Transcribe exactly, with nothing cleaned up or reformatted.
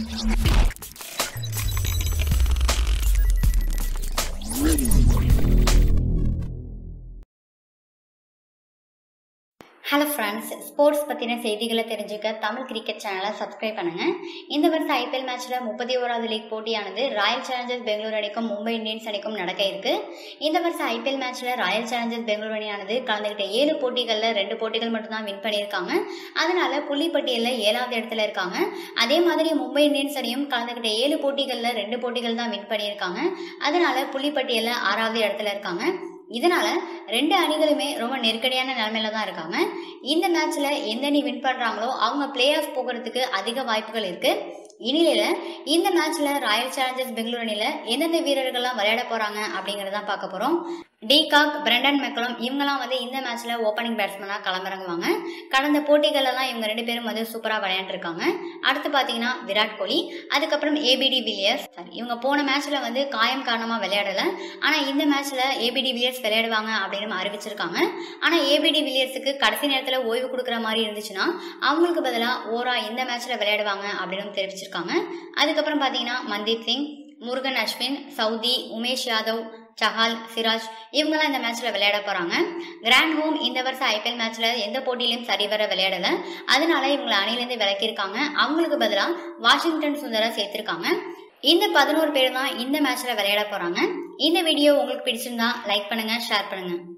Hello friends, sports பற்றின செய்திகளை தெரிஞ்சுக்க தமிழ் கிரிக்கெட் சேனலை சப்ஸ்கிரைப் பண்ணுங்கள். இந்த வருஷம் ஐபிஎல் மேட்ச்சில் முப்பத்தி ஓராவது லீக் போட்டியானது ராயல் சேலஞ்சர்ஸ் பெங்களூர் அணிக்கும் மும்பை இந்தியன்ஸ் அணிக்கும் நடக்க இருக்கு. இந்த வருஷம் ஐபிஎல் மேட்ச்சில் ராயல் சேலஞ்சர்ஸ் பெங்களூர் அணியானது கலந்துக்கிட்ட ஏழு போட்டிகளில் ரெண்டு போட்டிகள் மட்டும்தான் வின் பண்ணியிருக்காங்க. அதனால புள்ளி பட்டியலில் ஏழாவது இடத்துல இருக்காங்க. அதே மாதிரி மும்பை இந்தியன்ஸ் அணியும் கலந்துக்கிட்ட ஏழு போட்டிகளில் ரெண்டு போட்டிகள் தான் வின் பண்ணியிருக்காங்க. அதனால புள்ளி பட்டியலில் ஆறாவது இடத்துல இருக்காங்க. இதனால ரெண்டு அணிகளுமே ரொம்ப நெருக்கடியான நிலைமையில தான் இருக்காங்க. இந்த மேட்ச்ல எந்த அணி வின் பண்றாங்களோ அவங்க பிளே ஆஃப் போகிறதுக்கு அதிக வாய்ப்புகள் இருக்கு. இந்நிலையில இந்த மேட்ச்ல ராயல் சேலஞ்சர்ஸ் பெங்களூர் அணியில எந்தெந்த வீரர்கள்லாம் விளையாட போறாங்க அப்படிங்கறதான் பார்க்க போறோம். டிகாக், பிரெண்டன் மெக்கலம் இவங்கெல்லாம் வந்து இந்த மேட்ச்ல ஓப்பனிங் பேட்ஸ்மேனா களமிறங்குவாங்க. கடந்த போட்டிகள் எல்லாம் இவங்க ரெண்டு பேரும் வந்து சூப்பரா விளையாண்டுருக்காங்க. அடுத்து பாத்தீங்கன்னா விராட் கோலி, அதுக்கப்புறம் ஏபிடி வில்லியர்ஸ். இவங்க போன மேட்ச்ல வந்து காயம் காரணமா விளையாடல. ஆனா இந்த மேட்ச்ல ஏபிடி வில்லியர்ஸ் விளையாடுவாங்க அப்படின்னு அறிவிச்சிருக்காங்க. ஆனா ஏபிடி வில்லியர்ஸுக்கு கடைசி நேரத்துல ஓய்வு கொடுக்குற மாதிரி இருந்துச்சுன்னா அவங்களுக்கு பதிலா ஓரா இந்த மேட்ச்ல விளையாடுவாங்க அப்படின்னு தெரிவிச்சிருக்காங்க. அதுக்கப்புறம் பாத்தீங்கன்னா மன்தீப் சிங், முருகன் அஸ்வின், சவுதி, உமேஷ் யாதவ், சஹால், சிராஜ் இவங்கெல்லாம் இந்த மேட்ச்ல விளையாட போறாங்க. கிராண்ட் ஹோம் இந்த வருஷம் ஐபிஎல் மேட்ச்ல எந்த போட்டியிலும் சரிவர விளையாடல. அதனால இவங்களை அணிலிருந்து விலக்கியிருக்காங்க. அவங்களுக்கு பதிலா வாஷிங்டன் சுந்தரா சேர்த்திருக்காங்க. இந்த பதினோரு பேர் தான் இந்த மேட்ச்ல விளையாட போறாங்க. இந்த வீடியோ உங்களுக்கு பிடிச்சிருந்தா லைக் பண்ணுங்க, ஷேர் பண்ணுங்க.